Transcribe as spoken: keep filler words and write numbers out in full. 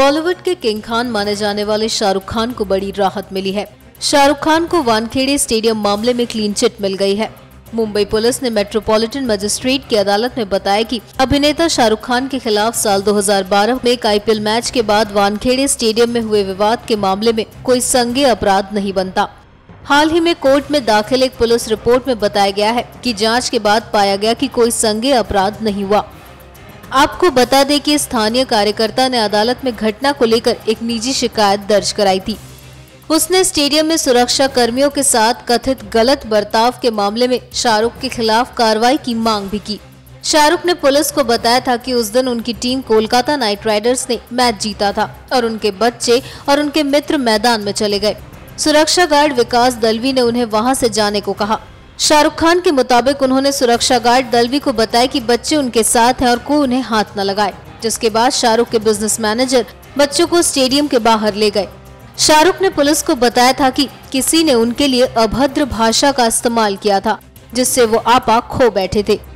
बॉलीवुड के किंग खान माने जाने वाले शाहरुख खान को बड़ी राहत मिली है। शाहरुख खान को वानखेड़े स्टेडियम मामले में क्लीन चिट मिल गई है। मुंबई पुलिस ने मेट्रोपॉलिटन मजिस्ट्रेट की अदालत में बताया कि अभिनेता शाहरुख खान के खिलाफ साल दो हज़ार बारह में एक आईपीएल मैच के बाद वानखेड़े स्टेडियम में हुए विवाद के मामले में कोई संज्ञेय अपराध नहीं बनता। हाल ही में कोर्ट में दाखिल एक पुलिस रिपोर्ट में बताया गया है कि जांच के बाद पाया गया कि कोई संज्ञेय अपराध नहीं हुआ। आपको बता दें कि स्थानीय कार्यकर्ता ने अदालत में घटना को लेकर एक निजी शिकायत दर्ज कराई थी। उसने स्टेडियम में सुरक्षा कर्मियों के साथ कथित गलत बर्ताव के मामले में शाहरुख के खिलाफ कार्रवाई की मांग भी की। शाहरुख ने पुलिस को बताया था कि उस दिन उनकी टीम कोलकाता नाइट राइडर्स ने मैच जीता था और उनके बच्चे और उनके मित्र मैदान में चले गए। सुरक्षा गार्ड विकास दलवी ने उन्हें वहां से जाने को कहा। शाहरुख खान के मुताबिक उन्होंने सुरक्षा गार्ड दलवी को बताया कि बच्चे उनके साथ हैं और कोई उन्हें हाथ न लगाए, जिसके बाद शाहरुख के बिजनेस मैनेजर बच्चों को स्टेडियम के बाहर ले गए। शाहरुख ने पुलिस को बताया था कि किसी ने उनके लिए अभद्र भाषा का इस्तेमाल किया था, जिससे वो आपा खो बैठे थे।